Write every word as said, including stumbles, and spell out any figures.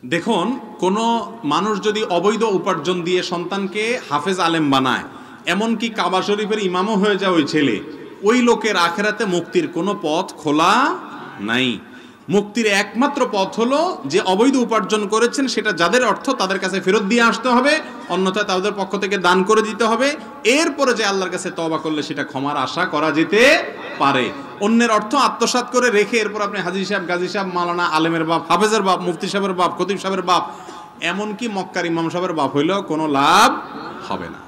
দেখুন, কোনো মানুষ যদি অবৈধ উপার্জন দিয়ে সন্তানকে হাফেজ আলেম বানায়, এমনকি কাবা শরীফের ইমামও হয়ে যায় ওই ছেলে, ওই লোকের আখেরাতে মুক্তির কোনো পথ খোলা নাই। মুক্তির একমাত্র পথ হলো যে অবৈধ উপার্জন করেছেন সেটা যাদের অর্থ তাদের কাছে ফেরত দিয়ে আসতে হবে, অন্যথায় তাদের পক্ষ থেকে দান করে দিতে হবে। এরপরে যে আল্লাহর কাছে তওবা করলে সেটা ক্ষমার আশা করা যেতে পারে। অন্যের অর্থ আত্মসাৎ করে রেখে এরপর আপনি হাজী সাহেব, গাজী সাহেব, মাওলানা, আলেমের বাপ, হাফেজের বাপ, মুফতি সাহেবের বাপ, খতিব সাহেবের বাপ, এমনকি মক্কার ইমাম সাহেবের বাপ হইলেও কোনো লাভ হবে না।